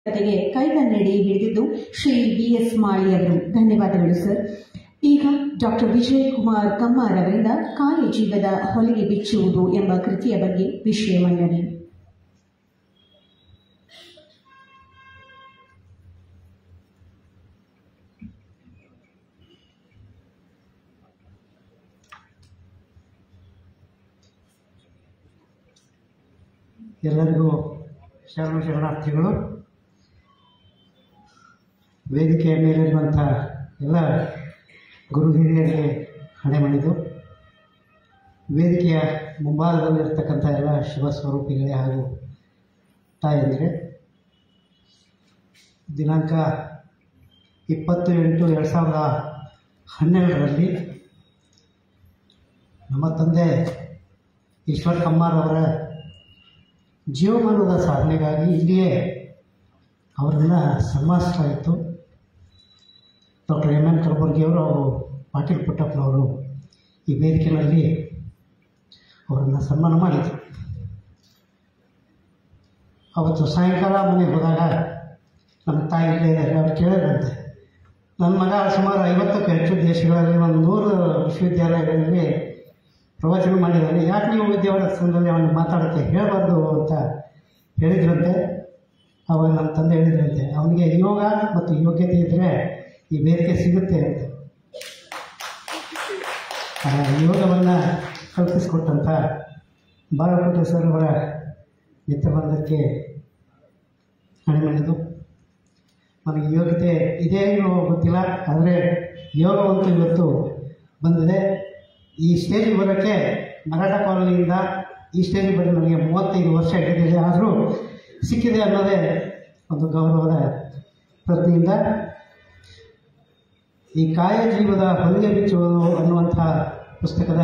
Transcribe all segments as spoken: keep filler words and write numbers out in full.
ಕತೆಗೆ ಕೈಗನ್ನಡಿ ಹಿಡಿದಿದ್ದು Shri V S Mali ಅವರು. ಧನ್ಯವಾದಗಳು ಸರ್. ಈಗ ಡಾಕ್ಟರ್ ವಿಜಯ್ ಕುಮಾರ್ ಕಮ್ಮಾರ್ ಅವರಿಂದ ಕಾಯಜೀವದ ಹೊಲಿಗೆ ಬಿಚ್ಚುವುದು ಎಂಬ ಕೃತಿಯ ಬಗ್ಗೆ ವಿಷಯ ಮಂಡನೆ. ಎಲ್ಲರಿಗೂ ಶರಣ ಶರಣಾರ್ಥಿಗಳು. ವೇದಿಕೆಯ ಮೇಲಿರುವಂಥ ಎಲ್ಲ ಗುರು ಹಿರಿಯರಿಗೆ ಹಣೆ ಮಣಿದು, ವೇದಿಕೆಯ ಮುಂಭಾಗದಲ್ಲಿರ್ತಕ್ಕಂಥ ಎಲ್ಲ ಶಿವ ಸ್ವರೂಪಿಗಳೇ ಹಾಗೂ ತಾಯಂದಿರೆ, ದಿನಾಂಕ ಇಪ್ಪತ್ತು ಎಂಟು ಎರಡು ಸಾವಿರದ ಹನ್ನೆರಡರಲ್ಲಿ ನಮ್ಮ ತಂದೆ ಈಶ್ವರ್ ಕಮ್ಮಾರ್ ಅವರ ಜೀವಮಾನದ ಸಾಧನೆಗಾಗಿ ಇಲ್ಲಿಯೇ ಅವರನ್ನು ಸನ್ಮಾನಿಸಲಾಯಿತು. ಡಾಕ್ಟರ್ ಎಮ್ ಎನ್ ಕಲಬುರ್ಗಿಯವರು ಅವರು ಪಾಟೀಲ್ ಪುಟ್ಟಪ್ಪನವರು ಈ ವೇದಿಕೆಯಲ್ಲಿ ಅವರನ್ನು ಸನ್ಮಾನ ಮಾಡಿದರು. ಅವತ್ತು ಸಾಯಂಕಾಲ ಮನೆಗೆ ಹೋದಾಗ ನಮ್ಮ ತಾಯಿ ಇಲ್ಲೇ ಇದ್ದಾರೆ. ಅವ್ರು ಕೇಳಿದ್ರಂತೆ, ನನ್ನ ಮಗ ಸುಮಾರು ಐವತ್ತಕ್ಕೂ ಹೆಚ್ಚು ದೇಶಗಳಲ್ಲಿ ಒಂದು ನೂರು ವಿಶ್ವವಿದ್ಯಾಲಯಗಳಲ್ಲಿ ಪ್ರವಚನ ಮಾಡಿದ್ದಾನೆ, ಯಾಕೆ ನೀವು ವಿದ್ಯಾವರ್ಧಕದಲ್ಲಿ ಅವನು ಮಾತಾಡೋಕ್ಕೆ ಹೇಳಬಾರ್ದು ಅಂತ ಹೇಳಿದ್ರಂತೆ. ಅವಾಗ ನಮ್ಮ ತಂದೆ ಹೇಳಿದ್ರಂತೆ, ಅವನಿಗೆ ಯೋಗ ಮತ್ತು ಯೋಗ್ಯತೆ ಇದ್ದರೆ ಈ ವೇದಿಕೆ ಸಿಗುತ್ತೆ ಅಂತ. ಯೋಗವನ್ನು ಕಲ್ಪಿಸಿಕೊಟ್ಟಂಥ ಬಾಗಲಕೋಟೆ ಸರ್ ಅವರ ಮಿತ್ರಬಂಧಕ್ಕೆ ಹಣೆಮಣಿದು, ನನಗೆ ಯೋಗ್ಯತೆ ಇದೇ ಗೊತ್ತಿಲ್ಲ, ಆದರೆ ಯೋಗವಂತೂ ಇವತ್ತು ಬಂದಿದೆ. ಈ ಸ್ಟೇಜಿಗೆ ಬರೋಕ್ಕೆ ಮರಾಠ ಕಾಲೋನಿಯಿಂದ ಈ ಸ್ಟೇಜಿಗೆ ಬರೋ ನನಗೆ ಮೂವತ್ತೈದು ವರ್ಷ ಹಿಡಿದಿದೆ, ಆದರೂ ಸಿಕ್ಕಿದೆ ಅನ್ನೋದೇ ಒಂದು ಗೌರವದ ಪ್ರತಿಯಿಂದ ಈ ಕಾಯಜೀವದ ಹೊಲಿಗೆ ಬಿಚ್ಚುವುದು ಅನ್ನುವಂಥ ಪುಸ್ತಕದ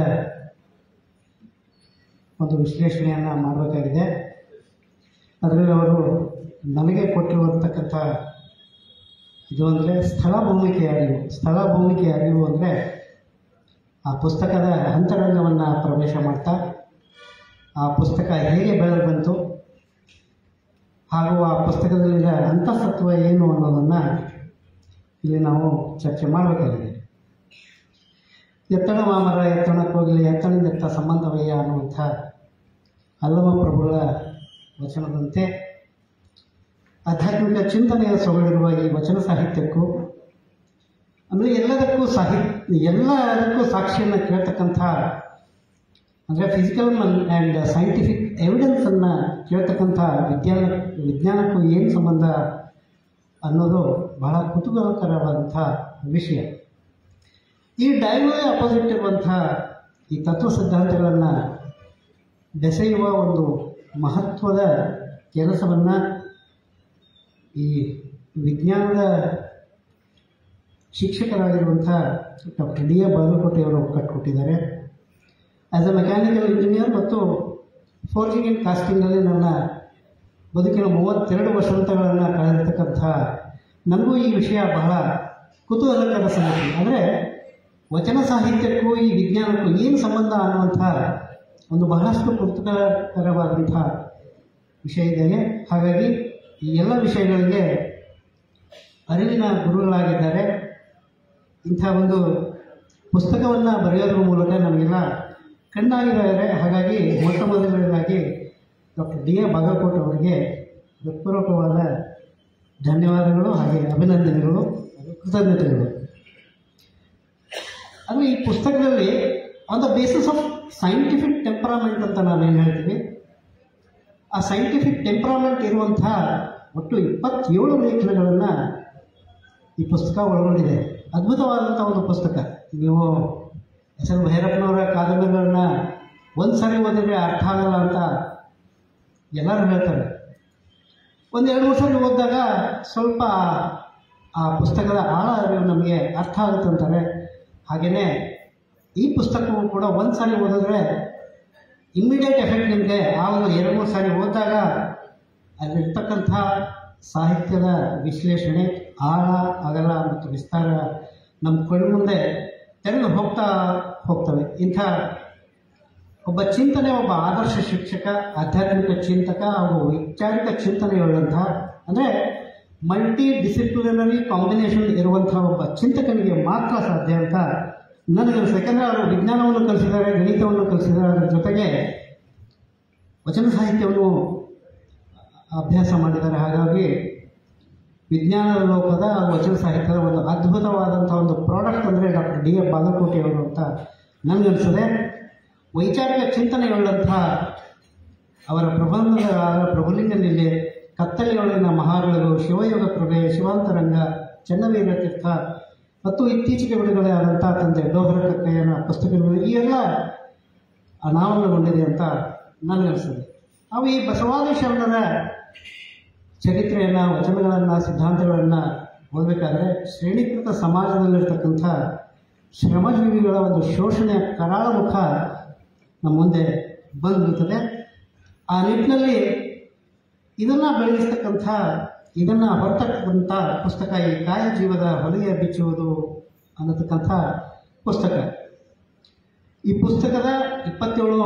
ಒಂದು ವಿಶ್ಲೇಷಣೆಯನ್ನು ಮಾಡಬೇಕಾಗಿದೆ. ಅದರಲ್ಲಿ ಅವರು ನನಗೆ ಕೊಟ್ಟಿರುವಂತಕ್ಕಂಥ ಇದು ಅಂದರೆ ಸ್ಥಳ ಭೂಮಿಕೆಯ ಅರಿವು. ಸ್ಥಳ ಭೂಮಿಕೆಯ ಅರಿವು ಅಂದರೆ ಆ ಪುಸ್ತಕದ ಅಂತರಂಗವನ್ನು ಪ್ರವೇಶ ಮಾಡ್ತಾ ಆ ಪುಸ್ತಕ ಹೇಗೆ ಬೆಳೆದು ಬಂತು ಹಾಗೂ ಆ ಪುಸ್ತಕದಲ್ಲಿನ ಅಂತಃಸತ್ವ ಏನು ಅನ್ನೋದನ್ನು ಇಲ್ಲಿ ನಾವು ಚರ್ಚೆ ಮಾಡಬೇಕಾಗಿದೆ. ಎತ್ತಣ ಮಾಮರ ಎತ್ತಣ ಕೋಗಿಲೆ ಎತ್ತಣಿಂದ ಎತ್ತ ಸಂಬಂಧವಯ್ಯ ಅನ್ನುವಂಥ ಅಲ್ಲಮ ಪ್ರಭುಗಳ ವಚನದಂತೆ ಆಧ್ಯಾತ್ಮಿಕ ಚಿಂತನೆಯ ಸೊಗಡಿರುವ ಈ ವಚನ ಸಾಹಿತ್ಯಕ್ಕೂ ಅಂದರೆ ಎಲ್ಲದಕ್ಕೂ ಸಾಹಿತ್ಯ ಎಲ್ಲದಕ್ಕೂ ಸಾಕ್ಷಿಯನ್ನು ಕೇಳ್ತಕ್ಕಂಥ ಅಂದರೆ ಫಿಸಿಕಲ್ ಆ್ಯಂಡ್ ಸೈಂಟಿಫಿಕ್ ಎವಿಡೆನ್ಸನ್ನು ಕೇಳ್ತಕ್ಕಂಥ ವಿಜ್ಞಾನ ವಿಜ್ಞಾನಕ್ಕೂ ಏನು ಸಂಬಂಧ ಅನ್ನೋದು ಬಹಳ ಕುತೂಹಲಕರವಾದಂಥ ವಿಷಯ. ಈ ಡೈವೇ ಅಪೋಸಿಟ್ ಇರುವಂಥ ಈ ತತ್ವ ಸಿದ್ಧಾಂತಗಳನ್ನು ಬೆಸೆಯುವ ಒಂದು ಮಹತ್ವದ ಕೆಲಸವನ್ನು ಈ ವಿಜ್ಞಾನದ ಶಿಕ್ಷಕರಾಗಿರುವಂಥ ಡಾಕ್ಟರ್ ಡಿ ಎ ಬಾಗಲಕೋಟೆಯವರು ಕಟ್ಟಿಕೊಟ್ಟಿದ್ದಾರೆ. ಆ್ಯಸ್ ಎ ಮೆಕ್ಯಾನಿಕಲ್ ಇಂಜಿನಿಯರ್ ಮತ್ತು ಫೋರ್ಜಿಂಗ್ ಆ್ಯಂಡ್ ಕಾಸ್ಟಿಂಗ್ನಲ್ಲಿ ನನ್ನ ಬದುಕಿನ ಮೂವತ್ತೆರಡು ವಸಂತಗಳನ್ನು ಕಳೆದಿರ್ತಕ್ಕಂಥ ನನಗೂ ಈ ವಿಷಯ ಬಹಳ ಕುತೂಹಲಕರ ಸಂಗತಿ. ಅಂದರೆ ವಚನ ಸಾಹಿತ್ಯಕ್ಕೂ ಈ ವಿಜ್ಞಾನಕ್ಕೂ ಏನು ಸಂಬಂಧ ಅನ್ನುವಂಥ ಒಂದು ಬಹಳಷ್ಟು ಕುತೂಹಲಕರವಾದಂಥ ವಿಷಯ ಇದೆ. ಹಾಗಾಗಿ ಈ ಎಲ್ಲ ವಿಷಯಗಳಿಗೆ ಅರಿವಿನ ಗುರುಗಳಾಗಿದ್ದಾರೆ. ಇಂಥ ಒಂದು ಪುಸ್ತಕವನ್ನು ಬರೆಯೋದ್ರ ಮೂಲಕ ನಮಗೆಲ್ಲ ಕಣ್ಣಾಗಿದ್ದಾರೆ. ಹಾಗಾಗಿ ಮೊಟ್ಟ ಮೊದಲನೇದಾಗಿ ಡಾಕ್ಟರ್ ಡಿ ಎ ಬಾಗಲಕೋಟೆ ಅವರಿಗೆ ಹೃತ್ಪೂರ್ವಕವಾದ ಧನ್ಯವಾದಗಳು ಹಾಗೆ ಅಭಿನಂದನೆಗಳು ಕೃತಜ್ಞತೆಗಳು. ಅಂದರೆ ಈ ಪುಸ್ತಕದಲ್ಲಿ on the basis of scientific temperament ಅಂತ ನಾವೇನು ಹೇಳ್ತೀವಿ, ಆ ಸೈಂಟಿಫಿಕ್ ಟೆಂಪರಾಮೆಂಟ್ ಇರುವಂಥ ಒಟ್ಟು ಇಪ್ಪತ್ತೇಳು ಲೇಖನಗಳನ್ನು ಈ ಪುಸ್ತಕ ಒಳಗೊಂಡಿದೆ. ಅದ್ಭುತವಾದಂಥ ಒಂದು ಪುಸ್ತಕ. ನೀವು ಎಸ್ ಎಲ್ ಭೈರಪ್ಪನವರ ಕಾದಂಬರಿಗಳನ್ನ ಒಂದು ಸಾರಿ ಓದಿದ್ರೆ ಅರ್ಥ ಆಗಲ್ಲ ಅಂತ ಎಲ್ಲರೂ ಹೇಳ್ತಾರೆ. ಒಂದು ಎರಡು ಮೂರು ಸಾರಿ ಓದಿದಾಗ ಸ್ವಲ್ಪ ಆ ಪುಸ್ತಕದ ಆಳ ಅರಿವು ನಮಗೆ ಅರ್ಥ ಆಗುತ್ತೆ ಅಂತಾರೆ. ಹಾಗೆಯೇ ಈ ಪುಸ್ತಕವು ಕೂಡ ಒಂದು ಸಾರಿ ಓದಿದ್ರೆ ಇಮ್ಮಿಡಿಯೇಟ್ ಎಫೆಕ್ಟ್ ನಿಮಗೆ ಆವಾಗ ಎರಡು ಮೂರು ಸಾರಿ ಓದಿದಾಗ ಅಲ್ಲಿರ್ತಕ್ಕಂಥ ಸಾಹಿತ್ಯದ ವಿಶ್ಲೇಷಣೆ ಆಳ ಅಗಲ ಮತ್ತು ವಿಸ್ತಾರ ನಮ್ಮ ಕಣ್ಣು ಮುಂದೆ ತೆರೆದು ಹೋಗ್ತಾ ಹೋಗ್ತವೆ. ಇಂಥ ಒಬ್ಬ ಚಿಂತನೆ, ಒಬ್ಬ ಆದರ್ಶ ಶಿಕ್ಷಕ, ಆಧ್ಯಾತ್ಮಿಕ ಚಿಂತಕ ಹಾಗೂ ವೈಚಾರಿಕ ಚಿಂತನೆಯುಳ್ಳಂತಹ ಅಂದರೆ ಮಲ್ಟಿ ಡಿಸಿಪ್ಲಿನರಿ ಕಾಂಬಿನೇಷನ್ ಇರುವಂಥ ಒಬ್ಬ ಚಿಂತಕನಿಗೆ ಮಾತ್ರ ಸಾಧ್ಯ ಅಂತ ನನಗನ್ನಿಸ್ತು. ಯಾಕಂದರೆ ಅವರು ವಿಜ್ಞಾನವನ್ನು ಕಲಿಸಿದ್ದಾರೆ, ಗಣಿತವನ್ನು ಕಲಿಸಿದ್ದಾರೆ, ಅದರ ಜೊತೆಗೆ ವಚನ ಸಾಹಿತ್ಯವನ್ನು ಅಭ್ಯಾಸ ಮಾಡಿದ್ದಾರೆ. ಹಾಗಾಗಿ ವಿಜ್ಞಾನದ ಲೋಕದ ವಚನ ಸಾಹಿತ್ಯದ ಒಂದು ಅದ್ಭುತವಾದಂಥ ಒಂದು ಪ್ರಾಡಕ್ಟ್ ಅಂದರೆ ಡಾಕ್ಟರ್ ಡಿ ಎಫ್ ಬಾಗಲಕೋಟೆಯವರು ಅಂತ ನನಗನ್ನಿಸ್ತದೆ. ವೈಚಾರಿಕ ಚಿಂತನೆಯುಳ್ಳಂಥ ಅವರ ಪ್ರಬಂಧದ ಪ್ರಭುಲಿಂಗನಿಲೆ, ಕತ್ತಲೆಯೊಳಗಿನ ಮಹಾಗಳು, ಶಿವಯೋಗ ಪ್ರಭೆ, ಶಿವಾಂತರಂಗ, ಚನ್ನವೀರ ತೀರ್ಥ ಮತ್ತು ಇತ್ತೀಚೆಗೆ ಬಿಡುಗಡೆ ಆದಂಥ ತಂದೆ ಡೋಹರ ಕಕ್ಕಯ್ಯನ ಪುಸ್ತಕಗಳು ಈ ಎಲ್ಲ ಅನಾವರಣಗೊಂಡಿದೆ ಅಂತ ನನಗನ್ನಿಸ್ತದೆ. ಅವು ಈ ಬಸವಾದಿ ಶರಣರ ಚರಿತ್ರೆಯನ್ನು, ವಚನಗಳನ್ನು, ಸಿದ್ಧಾಂತಗಳನ್ನು ಓದಬೇಕಾದ್ರೆ ಶ್ರೇಣೀಕೃತ ಸಮಾಜದಲ್ಲಿರ್ತಕ್ಕಂಥ ಶ್ರಮಜೀವಿಗಳ ಒಂದು ಶೋಷಣೆಯ ಕರಾಳ ಮುಖ ನಮ್ಮ ಮುಂದೆ ಬಂದಿರುತ್ತದೆ. ಆ ನಿಟ್ಟಿನಲ್ಲಿ ಇದನ್ನು ಬೆಳೆಸ್ತಕ್ಕಂಥ, ಇದನ್ನು ಹೊರತಕ್ಕಂಥ ಪುಸ್ತಕ ಈ ಕಾಯ ಜೀವದ ಹೊಲಿಗೆ ಬಿಚ್ಚುವುದು ಅನ್ನತಕ್ಕಂಥ ಪುಸ್ತಕ. ಈ ಪುಸ್ತಕದ ಇಪ್ಪತ್ತೇಳು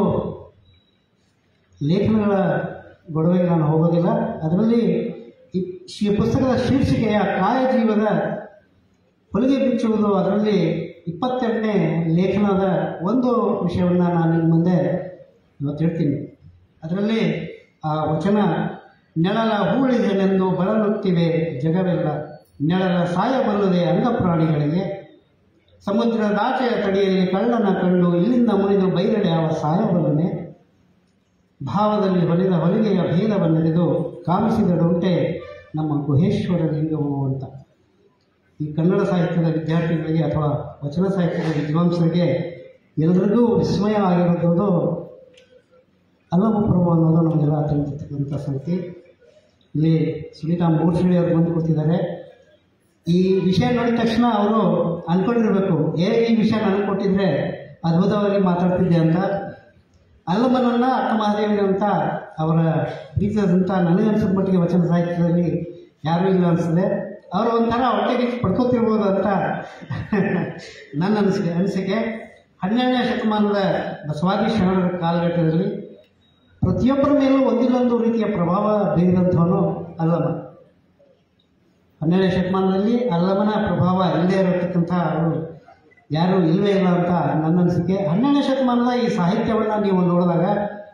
ಲೇಖನಗಳ ಗೊಡವೆಗೆ ನಾನು ಹೋಗೋದಿಲ್ಲ. ಅದರಲ್ಲಿ ಈ ಪುಸ್ತಕದ ಶೀರ್ಷಿಕೆಯ ಕಾಯ ಜೀವದ ಹೊಲಿಗೆ ಬಿಚ್ಚುವುದು, ಅದರಲ್ಲಿ ಇಪ್ಪತ್ತೆರಡನೇ ಲೇಖನದ ಒಂದು ವಿಷಯವನ್ನು ನಾನು ನಿಮ್ಮ ಮುಂದೆ ಇವತ್ತು ಹೇಳ್ತೀನಿ. ಅದರಲ್ಲಿ ಆ ವಚನ, ನೆಳಲ ಹೂಳಿದೆನೆಂದು ಬಳಲುತ್ತಿವೆ ಜಗವೆಲ್ಲ, ನೆಳಲ ಸಾಯಬಲ್ಲದೆ ಅಂಗಪ್ರಾಣಿಗಳಿಗೆ, ಸಮುದ್ರದಾಚೆಯ ತಡಿಯಲ್ಲಿ ಕಳ್ಳನ ಕಂಡು ಇಲ್ಲಿಂದ ಮುರಿದು ಬೈರಡೆ ಅವ ಸಾಯಬಲ್ಲನೆ, ಭಾವದಲ್ಲಿ ಹೊಲಿದ ಹೊಲಿಗೆಯ ಭೇದವನ್ನೆರೆದು ಕಾಮಿಸಿದಡುಂಟೆ ನಮ್ಮ ಗುಹೇಶ್ವರ ಲಿಂಗವು ಅಂತ. ಈ ಕನ್ನಡ ಸಾಹಿತ್ಯದ ವಿದ್ಯಾರ್ಥಿಗಳಿಗೆ ಅಥವಾ ವಚನ ಸಾಹಿತ್ಯದ ವಿದ್ವಾಂಸರಿಗೆ ಎಲ್ಲರಿಗೂ ವಿಸ್ಮಯ ಆಗಿರೋದು ಅಲ್ಲಮ ಪ್ರಭು ಅನ್ನೋದು ನಮಗೆಲ್ಲ ತಿಳಿದಿರ್ತಕ್ಕಂಥ ಸಂಗತಿ. ಇಲ್ಲಿ ಸುನೀತಾ ಮೂರ್ಷಿಳಿ ಅವರು ಬಂದು ಕೂತಿದ್ದಾರೆ. ಈ ವಿಷಯ ನೋಡಿದ ತಕ್ಷಣ ಅವರು ಅಂದ್ಕೊಂಡಿರಬೇಕು, ಏ ಈ ವಿಷಯ ನನಗೆ ಕೊಟ್ಟಿದ್ರೆ ಅದ್ಭುತವಾಗಿ ಮಾತಾಡ್ತಿದ್ದೆ ಅಂತ. ಅಲ್ಲಮನನ್ನ ಅಕ್ಕ ಮಹಾದೇವಿ ಅಂತ ಅವರ ಪ್ರೀತಿಸಿದಂಥ ನನಗನ್ಸಿದ ಮಟ್ಟಿಗೆ ವಚನ ಸಾಹಿತ್ಯದಲ್ಲಿ ಯಾರೂ ಇಲ್ಲ ಅನಿಸ್ತದೆ. ಅವರು ಒಂಥರ ಹೊಟ್ಟೆಗೆ ಪಡ್ಕೋತಿರ್ಬೋದು ಅಂತ ನನ್ನ ಅನಿಸಿಕೆ ಅನಿಸಿಕೆ ಹನ್ನೆರಡನೇ ಶತಮಾನದ ಬಸವಾದಿ ಶರಣರ ಕಾಲಘಟ್ಟದಲ್ಲಿ ಪ್ರತಿಯೊಬ್ಬರ ಮೇಲೂ ಒಂದಿಲ್ಲೊಂದು ರೀತಿಯ ಪ್ರಭಾವ ಬೀರಿದಂಥವನು ಅಲ್ಲಮ. ಹನ್ನೆರಡನೇ ಶತಮಾನದಲ್ಲಿ ಅಲ್ಲಮನ ಪ್ರಭಾವ ಇಲ್ಲದೇ ಇರತಕ್ಕಂಥ ಅವರು ಯಾರೂ ಇಲ್ಲವೇ ಇಲ್ಲ ಅಂತ ನನ್ನ ಅನಿಸಿಕೆ. ಹನ್ನೆರಡನೇ ಶತಮಾನದ ಈ ಸಾಹಿತ್ಯವನ್ನು ನೀವು ನೋಡಿದಾಗ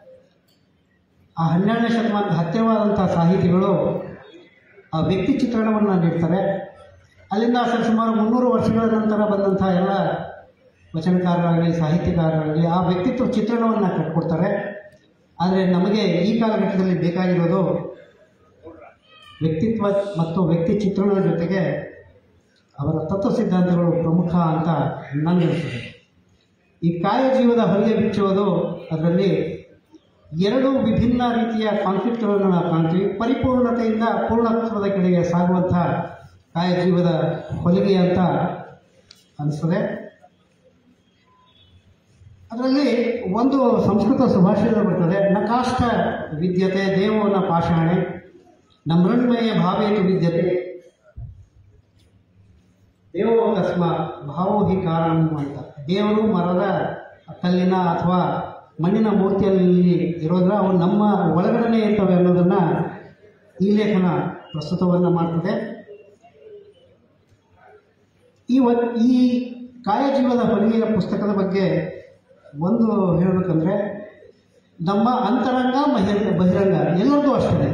ಆ ಹನ್ನೆರಡನೇ ಶತಮಾನದ ಹತ್ತಿರವಾದಂಥ ಸಾಹಿತಿಗಳು ಆ ವ್ಯಕ್ತಿ ಚಿತ್ರಣವನ್ನು ನೀಡ್ತಾರೆ. ಅಲ್ಲಿಂದ ಸರಿಸುಮಾರು ಮುನ್ನೂರು ವರ್ಷಗಳ ನಂತರ ಬಂದಂಥ ಎಲ್ಲ ವಚನಕಾರರಾಗಲಿ ಸಾಹಿತ್ಯಕಾರರಾಗಲಿ ಆ ವ್ಯಕ್ತಿತ್ವ ಚಿತ್ರಣವನ್ನು ಕಟ್ಕೊಡ್ತಾರೆ. ಆದರೆ ನಮಗೆ ಈ ಕಾಲಘಟ್ಟದಲ್ಲಿ ಬೇಕಾಗಿರೋದು ವ್ಯಕ್ತಿತ್ವ ಮತ್ತು ವ್ಯಕ್ತಿ ಚಿತ್ರಣದ ಜೊತೆಗೆ ಅವರ ತತ್ವ ಸಿದ್ಧಾಂತಗಳು ಪ್ರಮುಖ ಅಂತ ನನಗನ್ನಿಸ್ತದೆ. ಈ ಕಾಯ ಜೀವದ ಹೊಲಿಗೆ ಬಿಚ್ಚುವುದು, ಅದರಲ್ಲಿ ಎರಡು ವಿಭಿನ್ನ ರೀತಿಯ ಕಾನ್ಫ್ಲಿಕ್ಟ್ಗಳನ್ನು ನಾವು ಕಾಣ್ತೀವಿ. ಪರಿಪೂರ್ಣತೆಯಿಂದ ಪೂರ್ಣತ್ವದ ಕಡೆಗೆ ಸಾಗುವಂಥ ಕಾಯ ಜೀವದ ಹೊಲಿಗೆ ಅಂತ ಅನಿಸ್ತದೆ. ಅದರಲ್ಲಿ ಒಂದು ಸಂಸ್ಕೃತ ಸುಭಾಷಿತ ಬರ್ತದೆ, ನಕಾಷ್ಟ ವಿದ್ಯತೆ ದೇವೋನ ಪಾಷಾಣೆ ನಮೃಣ್ಮಯ ಭಾವೇತು ವಿದ್ಯತೆ ದೇವೋ ಕಸ್ಮ ಭಾವೋ ಹಿ ಕಾರಣ ಅಂತ. ದೇವರು ಮರದ, ಕಲ್ಲಿನ ಅಥವಾ ಮಣ್ಣಿನ ಮೂರ್ತಿಯಲ್ಲಿ ಇರೋದ್ರ ಅವು ನಮ್ಮ ಒಳಗಡೆ ಇರ್ತವೆ ಅನ್ನೋದನ್ನು ಈ ಲೇಖನ ಪ್ರಸ್ತುತವನ್ನು ಮಾಡ್ತದೆ. ಈ ವ ಈ ಕಾಯಜೀವದ ಹೊಲಿಗೆಯ ಪುಸ್ತಕದ ಬಗ್ಗೆ ಒಂದು ಹೇಳಬೇಕಂದ್ರೆ, ನಮ್ಮ ಅಂತರಂಗ ಬಹಿರಂಗ ಬಹಿರಂಗ ಎಲ್ಲರಿಗೂ ಅಷ್ಟೇ.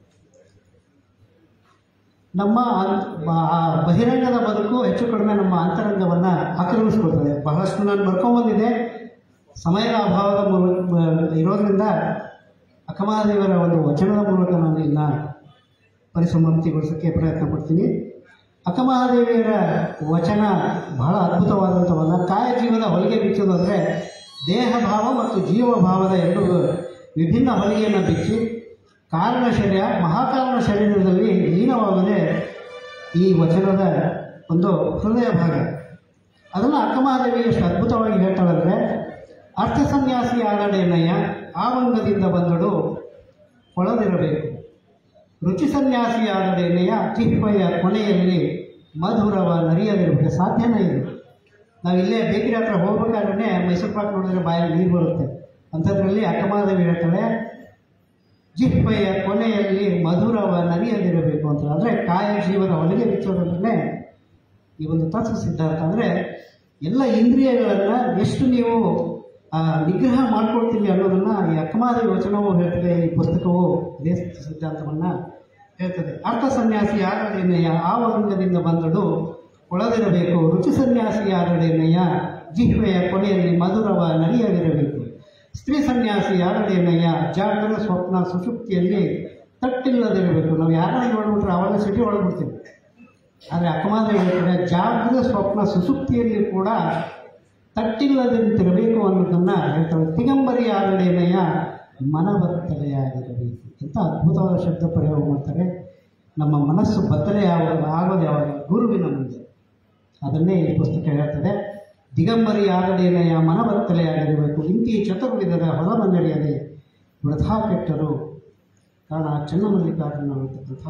ನಮ್ಮ ಬಹಿರಂಗದ ಬದುಕು ಹೆಚ್ಚು ಕಡಿಮೆ ನಮ್ಮ ಅಂತರಂಗವನ್ನು ಆಕ್ರಮಿಸ್ಕೊಳ್ತದೆ. ಬಹಳಷ್ಟು ನಾನು ಬರ್ಕೊಂಬಂದಿದೆ, ಸಮಯದ ಅಭಾವದ ಮೂಲಕ ಇರೋದರಿಂದ ಅಕ್ಕಮಹಾದೇವರ ಒಂದು ವಚನದ ಮೂಲಕ ನಾನು ಇನ್ನು ಪರಿಸಮಾಪ್ತಿಗೊಳಿಸೋಕ್ಕೆ ಪ್ರಯತ್ನ ಪಡ್ತೀನಿ. ಅಕ್ಕಮಹಾದೇವಿಯರ ವಚನ ಬಹಳ ಅದ್ಭುತವಾದಂಥವನ್ನ. ಕಾಯ ಜೀವದ ಹೊಲಿಗೆ ಬಿಚ್ಚೋದಂದರೆ ದೇಹ ಭಾವ ಮತ್ತು ಜೀವಭಾವದ ಎರಡು ವಿಭಿನ್ನ ಹೊಲಿಗೆಯನ್ನು ಬಿಚ್ಚಿ ಕಾರಣ ಶರೀರ ಮಹಾಕಾರಣ ಶರೀರದಲ್ಲಿ ಲೀನವಾಗದೆ ಈ ವಚನದ ಒಂದು ಹೃದಯ ಭಾಗ. ಅದನ್ನು ಅಕ್ಕಮಹಾದೇವಿ ಎಷ್ಟು ಅದ್ಭುತವಾಗಿ ಹೇಳ್ತಾಳಂದರೆ, ಅರ್ಥ ಸನ್ಯಾಸಿ ಆದಡೇನಯ್ಯ ಆವಂಗದಿಂದ ಬಂದಳು ಕೊಳದಿರಬೇಕು, ರುಚಿ ಸನ್ಯಾಸಿ ಆದಡೇನಯ್ಯ ಜಿಹ್ವೆಯ ಕೊನೆಯಲ್ಲಿ ಮಧುರವ ನರಿಯದಿರಬೇಕು. ಸಾಧ್ಯನೇ ಇದೆ. ನಾವು ಇಲ್ಲೇ ಬೇಕರಿ ಹತ್ರ ಹೋಗ್ಬೇಕಾದ್ರೆ ಮೈಸೂರು ಪಾಕ್ ನೋಡಿದ್ರೆ ಬಾಯಲ್ಲಿ ನೀರು ಬರುತ್ತೆ. ಅಂಥದ್ರಲ್ಲಿ ಅಕ್ಕಮಹಾದೇವಿ ಹೇಳ್ತಾಳೆ, ಜಿಹ್ವೆಯ ಕೊನೆಯಲ್ಲಿ ಮಧುರವ ನರಿಯದಿರಬೇಕು ಅಂತ. ಅಂದರೆ ಕಾಯ ಜೀವದ ಹೊಲಿಗೆ ಬಿಚ್ಚೋದ್ರಲ್ಲೇ ಈ ಒಂದು ತತ್ವ ಸಿದ್ಧಾಂತ ಅಂದರೆ ಎಲ್ಲ ಇಂದ್ರಿಯಗಳನ್ನು ಎಷ್ಟು ನೀವು ನಿಗ್ರಹ ಮಾಡ್ಕೊಳ್ತೀವಿ ಅನ್ನೋದನ್ನು ಈ ಅಕ್ಕಮಾದೇವಿ ವಚನವೂ ಹೇಳ್ತದೆ, ಈ ಪುಸ್ತಕವು ಇದೇ ಸಿದ್ಧಾಂತವನ್ನು ಹೇಳ್ತದೆ. ಅರ್ಥ ಸನ್ಯಾಸಿಯಾದಡೇನೆಯ ಆವ ಅಂಗದಿಂದ ಬಂದಳು ಒಳದಿರಬೇಕು, ರುಚಿ ಸನ್ಯಾಸಿಯಾದಡೇನೆಯ ಜಿಹ್ವೆಯ ಕೊನೆಯಲ್ಲಿ ಮಧುರವ ನರಿಯದಿರಬೇಕು. ಸ್ತ್ರೀ ಸನ್ಯಾಸಿಯಾದಡೇನೆಯ ಜಾಗೃತ ಸ್ವಪ್ನ ಸುಷುಪ್ತಿಯಲ್ಲಿ ತಟ್ಟಿಲ್ಲದಿರಬೇಕು. ನಾವು ಯಾರನ್ನ ನೋಡ್ಬಿಟ್ರೆ ಅವನ್ನ ಸಿಟಿ ಒಳಗ್ಬಿಡ್ತೀವಿ. ಆದರೆ ಅಕ್ಕಮಾದೇವಿ ಹೇಳ್ತಾರೆ ಜಾಗೃತ ಸ್ವಪ್ನ ಸುಷುಪ್ತಿಯಲ್ಲಿ ಕೂಡ ತಟ್ಟಿಲ್ಲದಂತಿರಬೇಕು ಅನ್ನೋದನ್ನು ಹೇಳ್ತಾರೆ. ದಿಗಂಬರಿ ಆದಡೇನೆಯ ಮನಬತ್ತಲೆಯಾಗಿರಬೇಕು. ಎಂಥ ಅದ್ಭುತವಾದ ಶಬ್ದ ಪ್ರಯೋಗ ಮಾಡ್ತಾರೆ. ನಮ್ಮ ಮನಸ್ಸು ಬತ್ತಲೆ ಆಗೋದು ಆಗೋದು ಯಾವಾಗ? ಗುರುವಿನ ಮುಂದೆ. ಅದನ್ನೇ ಈ ಪುಸ್ತಕ ಹೇಳ್ತದೆ. ದಿಗಂಬರಿ ಆದಡೇನೆಯ ಮನಬತ್ತಲೆಯಾಗಿರಬೇಕು. ಇಂತಿ ಚತುರ್ವಿಧದ ಹೊಲಮನ್ನಡಿಯದೆ ವೃಥಾ ಕೆಟ್ಟರು ಕಾರಣ ಚನ್ನಮಲ್ಲಿಕಾರ್ಜುನ ಅಂತಕ್ಕಂಥ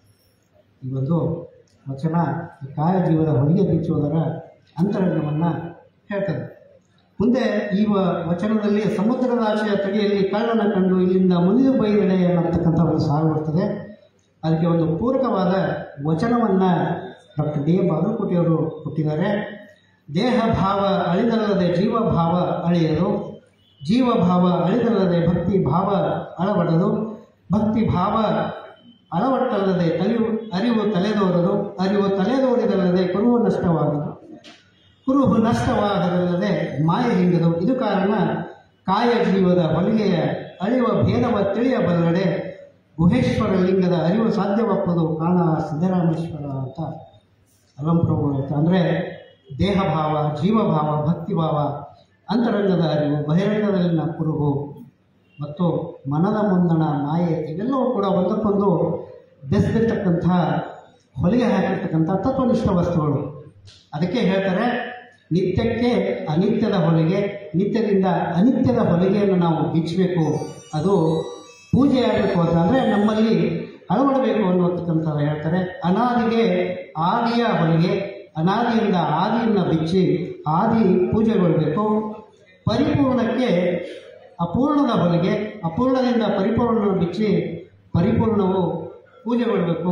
ಈ ಒಂದು ವಚನ ಈ ಕಾಯ ಜೀವದ ಹೊಲಿಗೆ ಬಿಚ್ಚುವುದರ ಅಂತರಂಗವನ್ನು ಹೇಳ್ತದೆ. ಮುಂದೆ ಈ ವಚನದಲ್ಲಿ ಸಮುದ್ರದ ಆಚೆಯ ತಡಿಯಲ್ಲಿ ಕಳ್ಳನ ಕಂಡು ಇಲ್ಲಿಂದ ಮುನಿದು ಬೈದಡೆ ಅನ್ನತಕ್ಕಂಥ ಒಂದು ಸಾಲು ಬರ್ತದೆ. ಅದಕ್ಕೆ ಒಂದು ಪೂರಕವಾದ ವಚನವನ್ನು ಡಾಕ್ಟರ್ ಡಿ ಎ ಬಾಗಲಕೋಟೆಯವರು ಕೊಟ್ಟಿದ್ದಾರೆ. ದೇಹ ಭಾವ ಅಳಿದಲ್ಲದೆ ಜೀವಭಾವ ಅಳಿಯದು, ಜೀವಭಾವ ಅಳಿದಲ್ಲದೆ ಭಕ್ತಿ ಭಾವ ಅಳವಡದು, ಭಕ್ತಿ ಭಾವ ಅಳವಟ್ಟಲ್ಲದೆ ತಲೆಯು ಅರಿವು ತಲೆದೋರದು, ಅರಿವು ತಲೆದೋರಿದಲ್ಲದೆ ಕುರುಹು ನಷ್ಟವಾಗದು, ಕುರುಹು ನಷ್ಟವಾಗದಲ್ಲದೆ ಮಾಯ ಹಿಂಗದು. ಇದು ಕಾರಣ ಕಾಯ ಜೀವದ ಹೊಲಿಗೆಯ ಅಳಿವ ಭೇದವ ತಿಳಿಯಬಲ್ಲಡೆ ಗುಹೇಶ್ವರ ಲಿಂಗದ ಅರಿವು ಸಾಧ್ಯವಪ್ಪದು ಕಾಣ ಸಿದ್ದರಾಮೇಶ್ವರ ಅಂತ ಅಲಂಪ್ರಭು ಅಂತ. ಅಂದರೆ ದೇಹಭಾವ, ಜೀವಭಾವ, ಭಕ್ತಿಭಾವ, ಅಂತರಂಗದ ಅರಿವು, ಬಹಿರಂಗದಲ್ಲಿನ ಕುರುಹು ಮತ್ತು ಮನದ ಮುಂದಣ ಮಾಯೆ ಇವೆಲ್ಲವೂ ಕೂಡ ಒಂದಕ್ಕೊಂದು ಬೆಸೆದಿರ್ತಕ್ಕಂಥ ಹೊಲಿಗೆ ಹಾಕಿರ್ತಕ್ಕಂಥ ತತ್ವನಿಷ್ಠ ವಸ್ತುಗಳು. ಅದಕ್ಕೆ ಹೇಳ್ತಾರೆ ನಿತ್ಯಕ್ಕೆ ಅನಿತ್ಯದ ಹೊಲಿಗೆ, ನಿತ್ಯದಿಂದ ಅನಿತ್ಯದ ಹೊಲಿಗೆಯನ್ನು ನಾವು ಬಿಚ್ಚಬೇಕು. ಅದು ಪೂಜೆಯಾಗಬೇಕು ಅಂತ ಅಂದರೆ ನಮ್ಮಲ್ಲಿ ಅಳವಡಬೇಕು ಅನ್ನೋತಕ್ಕಂಥ ಹೇಳ್ತಾರೆ. ಅನಾದಿಗೆ ಆದಿಯ ಹೊಲಿಗೆ, ಅನಾದಿಯಿಂದ ಆದಿಯನ್ನು ಬಿಚ್ಚಿ ಆದಿ ಪೂಜೆಗೊಳ್ಳಬೇಕು. ಪರಿಪೂರ್ಣಕ್ಕೆ ಅಪೂರ್ಣದ ಹೊಲಿಗೆ, ಅಪೂರ್ಣದಿಂದ ಪರಿಪೂರ್ಣ ಬಿಚ್ಚಿ ಪರಿಪೂರ್ಣವು ಪೂಜೆಗೊಳ್ಳಬೇಕು.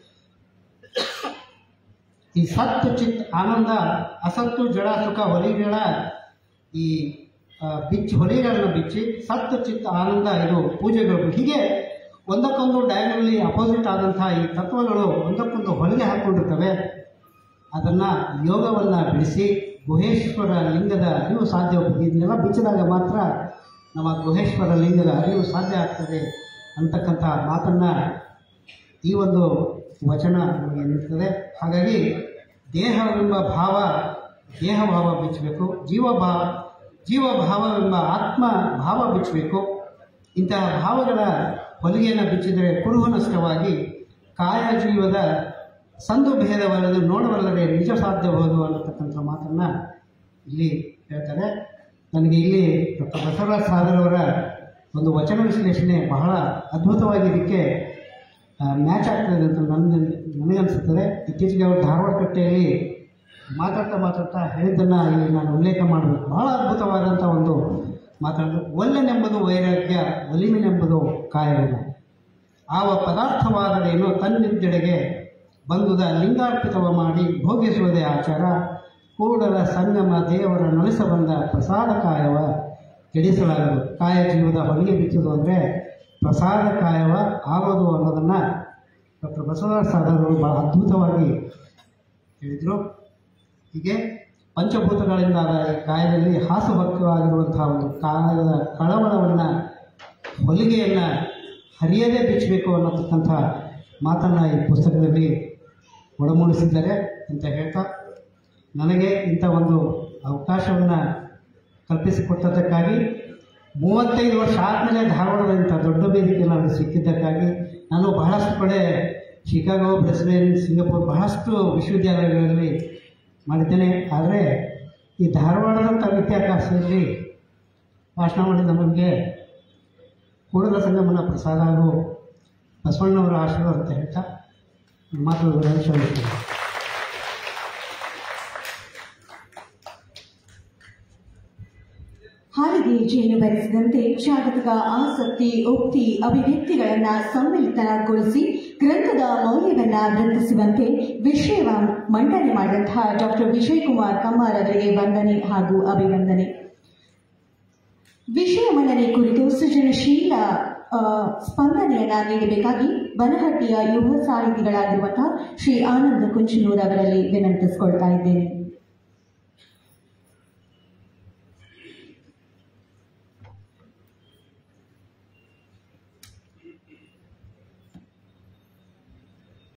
ಈ ಸತ್ತು ಚಿತ್ ಆನಂದ ಅಸತ್ತು ಜಡ ಸುಖ ಹೊಲಿಗೆಗಳ ಈ ಬಿಚ್ಚಿ ಹೊಲಿಗೆಗಳನ್ನು ಬಿಚ್ಚಿ ಸತ್ತು ಚಿತ್ ಆನಂದ ಇದು ಪೂಜೆಗಳು. ಹೀಗೆ ಒಂದಕ್ಕೊಂದು ಡಯಾಗ್ನಲಿ ಅಪೋಸಿಟ್ ಆದಂಥ ಈ ತತ್ವಗಳು ಒಂದಕ್ಕೊಂದು ಹೊಲಿಗೆ ಹಾಕ್ಕೊಂಡಿರ್ತವೆ. ಅದನ್ನು ಯೋಗವನ್ನು ಬಿಡಿಸಿ ಗುಹೇಶ್ವರ ಲಿಂಗದ ಅರಿವು ಸಾಧ್ಯವಾಗ್ತದೆ. ಇದನ್ನೆಲ್ಲ ಬಿಚ್ಚಿದಾಗ ಮಾತ್ರ ನಮ್ಮ ಗುಹೇಶ್ವರ ಲಿಂಗದ ಅರಿವು ಸಾಧ್ಯ ಆಗ್ತದೆ ಅಂತಕ್ಕಂಥ ಮಾತನ್ನು ಈ ಒಂದು ವಚನ ನಮಗೆ ನೀಡ್ತದೆ. ಹಾಗಾಗಿ ದೇಹವೆಂಬ ಭಾವ ದೇಹಭಾವ ಬಿಚ್ಚಬೇಕು, ಜೀವಭಾವ ಜೀವಭಾವವೆಂಬ ಆತ್ಮ ಭಾವ ಬಿಚ್ಚಬೇಕು. ಇಂತಹ ಭಾವಗಳ ಹೊಲಿಗೆಯನ್ನು ಬಿಚ್ಚಿದರೆ ಕುರುಹು ನಷ್ಟವಾಗಿ ಕಾಯ ಜೀವದ ಸಂದು ಭೇದವಲ್ಲದೆ ನೋಡವಲ್ಲದೆ ನಿಜ ಸಾಧ್ಯಬಹುದು ಅನ್ನತಕ್ಕಂಥ ಮಾತನ್ನು ಇಲ್ಲಿ ಹೇಳ್ತಾರೆ. ನನಗೆ ಇಲ್ಲಿ ಡಾಕ್ಟರ್ ಬಸವರಾಜ ಸಾದರವರ ಒಂದು ವಚನ ವಿಶ್ಲೇಷಣೆ ಬಹಳ ಅದ್ಭುತವಾಗಿ ಇದಕ್ಕೆ ಮ್ಯಾಚ್ ಆಗ್ತದೆ ಅಂತ ನನ್ನ ನನಗನ್ಸುತ್ತದೆ. ಇತ್ತೀಚೆಗೆ ಅವರು ಧಾರವಾಡ ಕಟ್ಟೆಯಲ್ಲಿ ಮಾತಾಡ್ತಾ ಮಾತಾಡ್ತಾ ಹೇಳಿದ್ದನ್ನು ಇಲ್ಲಿ ನಾನು ಉಲ್ಲೇಖ ಮಾಡಬೇಕು. ಬಹಳ ಅದ್ಭುತವಾದಂಥ ಒಂದು ಮಾತಾಡೋದು. ಒಲ್ಲೆನೆಂಬುದು ವೈರಾಗ್ಯ, ಒಲಿಮೆನೆಂಬುದು ಕಾಯವೇನು, ಆವ ಪದಾರ್ಥವಾದರೇನು ತನ್ನಿದ್ದೆಡೆಗೆ ಬಂದುದ ಲಿಂಗಾರ್ಪಿತವ ಮಾಡಿ ಭೋಗಿಸುವುದೇ ಆಚಾರ, ಕೂಡಲ ಸಂಗಮ ದೇವರ ನಳಿಸ ಬಂದ ಪ್ರಸಾದ ಕಾಯವ ಕೆಡಿಸಲಾಗದು. ಕಾಯ ಜೀವದ ಹೊಲಿಗೆ ಬಿಚ್ಚೋದು ಅಂದರೆ ಪ್ರಸಾದ ಕಾಯವ ಆಗೋದು ಅನ್ನೋದನ್ನು ಡಾಕ್ಟರ್ ಬಸವರಾಜ ಸಾದರರು ಭಾಳ ಅದ್ಭುತವಾಗಿ ಹೇಳಿದರು. ಹೀಗೆ ಪಂಚಭೂತಗಳಿಂದಾದ ಈ ಕಾಯದಲ್ಲಿ ಹಾಸುಭಕ್ತವಾಗಿರುವಂತಹ ಒಂದು ಕಾಯದ ಕಳವಳವನ್ನು ಹೊಲಿಗೆಯನ್ನು ಹರಿಯದೇ ಬಿಚ್ಚಬೇಕು ಅನ್ನತಕ್ಕಂಥ ಮಾತನ್ನು ಈ ಪುಸ್ತಕದಲ್ಲಿ ಒಳಮೂಡಿಸಿದ್ದಾರೆ ಅಂತ ಹೇಳ್ತಾ, ನನಗೆ ಇಂಥ ಒಂದು ಅವಕಾಶವನ್ನು ಕಲ್ಪಿಸಿಕೊಟ್ಟದ್ದಕ್ಕಾಗಿ, ಮೂವತ್ತೈದು ವರ್ಷ ಆದಮೇಲೆ ಧಾರವಾಡದ ಇಂಥ ದೊಡ್ಡ ವೇದಿಕೆ ನನಗೆ ಸಿಕ್ಕಿದ್ದಕ್ಕಾಗಿ ನಾನು ಬಹಳಷ್ಟು ಕಡೆ ಶಿಕಾಗೋ, ಬ್ರಿಸ್ಬೇನ್, ಸಿಂಗಪೂರ್ ಬಹಳಷ್ಟು ವಿಶ್ವವಿದ್ಯಾಲಯಗಳಲ್ಲಿ ಮಾಡಿದ್ದೇನೆ. ಆದರೆ ಈ ಧಾರವಾಡದಂಥ ವಿದ್ಯಾಭ್ಯಾಸದಲ್ಲಿ ಭಾಷಣ ಮಾಡಿದ ನಮಗೆ ಕೂಡಲ ಸಂಗಮನ ಪ್ರಸಾದ ಹಾಗೂ ಬಸವಣ್ಣವರ ಆಶೀರ್ವಾದ ಅಂತ ಹೇಳ್ತಾ ಮಾತು ವಿವರಿಸ್ತೀನಿ. ಹಾಲಿಗೆ ಜೇನು ಸ್ಮರಿಸಿದಂತೆ ಜಾಗತಿಕ ಆಸಕ್ತಿ ಉಕ್ತಿ ಅಭಿವ್ಯಕ್ತಿಗಳನ್ನು ಸಮ್ಮಿಲಿತಗೊಳಿಸಿ ಗ್ರಂಥದ ಮೌಲ್ಯವನ್ನ ವೃದ್ಧಿಸುವಂತೆ ವಿಷಯ ಮಂಡನೆ ಮಾಡಿದಂತಹ ಡಾಕ್ಟರ್ ವಿಜಯಕುಮಾರ್ ಕಮ್ಮಾರ್ ಅವರಿಗೆ ವಂದನೆ ಹಾಗೂ ಅಭಿವಂದನೆ. ವಿಷಯ ಮಂಡನೆ ಕುರಿತು ಸೃಜನಶೀಲ ಸ್ಪಂದನೆಯನ್ನ ನೀಡಬೇಕಾಗಿ ಬನಹಟ್ಟಿಯ ಯುವ ಸಾಹಿತಿಗಳಾಗಿರುವಂತಹ ಶ್ರೀ ಆನಂದ ಕುಂಚನೂರ್ ಅವರಲ್ಲಿ ವಿನಂತಿಸಿಕೊಳ್ತಾ ಇದ್ದೇನೆ.